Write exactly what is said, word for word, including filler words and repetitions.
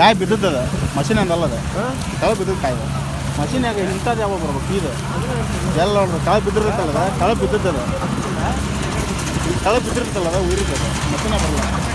ಕಾಯಿ ಬಿದ್ದದ ಮಷಿನ್ ಅಂದಲ್ಲದ ತಳ ಬಿದ್ದದ ಕಾಯಿ ಮಷಿನ್ಯಾಗ ಇಂಥದ್ದು ಯಾವಾಗ ಬರ್ಬೇಕು ಇದು ಎಲ್ಲ ನೋಡ್ರಿ ತಳ ಬಿದ್ದಿರುತ್ತಲ್ಲದ ತಳ ಬಿದ್ದದ ತಳ ಬಿದ್ದಿರುತ್ತಲ್ಲದ ಉರಿತದ ಮಷಿನ ಬರಲ್ಲ